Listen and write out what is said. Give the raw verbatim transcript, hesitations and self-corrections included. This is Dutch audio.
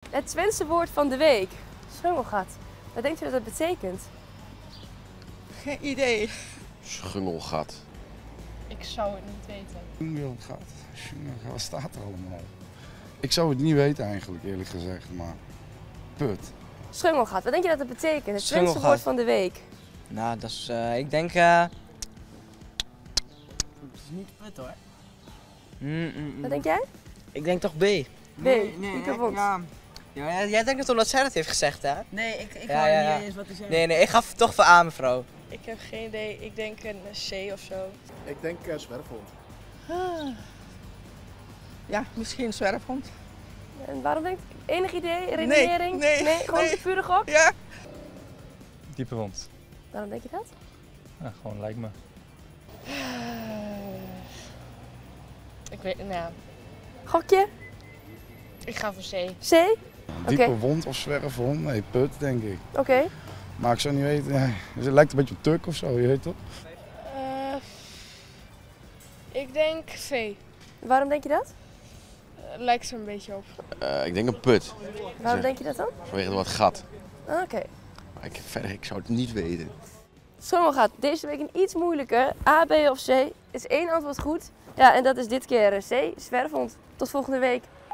Het Twentse woord van de week. Schungelgat. Wat denkt u dat dat betekent? Geen idee. Schungelgat. Ik zou het niet weten. Schungelgat. Schungelgat. Wat staat er allemaal? Ik zou het niet weten eigenlijk, eerlijk gezegd, maar put. Schungelgat. Wat denk je dat dat betekent? Het Twentse Schungelgat. woord van de week. Nou, dat is, uh, ik denk... Uh... Het is niet put hoor. Mm, mm, mm. Wat denk jij? Ik denk toch B. Nee, nee, Ike ik- Wond. ja. Ja, jij- jij denkt het omdat zij dat heeft gezegd, hè? Nee, ik, ik Ja, hoor ja, ja. niet eens wat hij zegt. Nee, nee, ik gaf het toch voor A, mevrouw. Ik heb geen idee. Ik denk een C of zo. Ik denk uh, zwerfhond. Ja, misschien zwerfhond. En waarom denk je? Enig idee? Redenering? nee, gewoon nee. pure gok? Ja. Diepe wond. Waarom denk je dat? Ja, gewoon lijkt me. Ik weet, nou, Gokje? ik ga voor C. C? Diepe Oké. wond of zwerfhond? Nee, put denk ik. Oké. Maar ik zou niet weten, ja, het lijkt een beetje op tuk of zo, je weet toch? Uh, ik denk V. Waarom denk je dat? Uh, lijkt er een beetje op. Uh, ik denk een put. Waarom denk je dat dan? Vanwege wat gat. Ah, Oké. Maar ik, verder, ik zou het niet weten. Schungelgat. Deze week een iets moeilijker. A, B of C. Er is één antwoord goed. Ja, en dat is dit keer C. Zwerfhond. Tot volgende week.